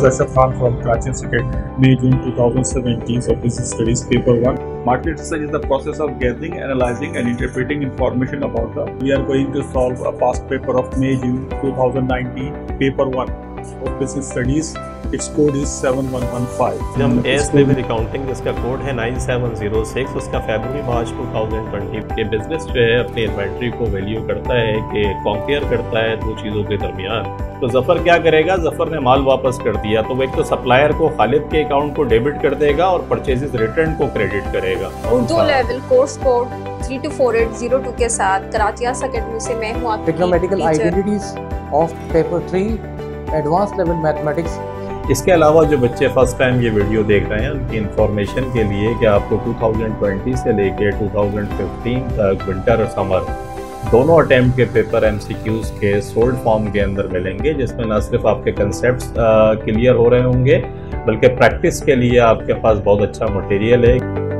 is Ashraf Khan from Karachi Secret, May June 2017. So this is studies paper 1. Market research is the process of gathering, analyzing and interpreting information about the. We are going to solve a past paper of May June 2019, paper 1 of business studies. Its code is 7115. जब AS level accounting जिसका code है 9706, उसका फरवरी मार्च 2020 के business जो है अपनी inventory को value करता है कि कंपेयर करता है दो चीज़ों के दरमियान। तो जफर क्या करेगा, जफर ने माल वापस कर दिया तो वो एक तो सप्लायर को खालिद के अकाउंट को डेबिट कर देगा और परचेजेस रिटर्न को क्रेडिट करेगा। उर्दू लेवल कोर्स कोड 324802 के साथ कराची अकेडमी से मैं हूँ आपकी टेक्नोमेटिकल identities of paper 3 advance level mathematics. इसके अलावा जो बच्चे फर्स्ट टाइम ये वीडियो देख रहे हैं उनकी इंफॉर्मेशन के लिए कि आपको 2020 से लेके 2015 तक विंटर और समर दोनों अटेम्प्ट के पेपर MCQs के सोल्ड फॉर्म के अंदर मिलेंगे, जिसमें न सिर्फ आपके कंसेप्ट्स क्लियर हो रहे होंगे बल्कि प्रैक्टिस के लिए आपके पास बहुत अच्छा मटेरियल है।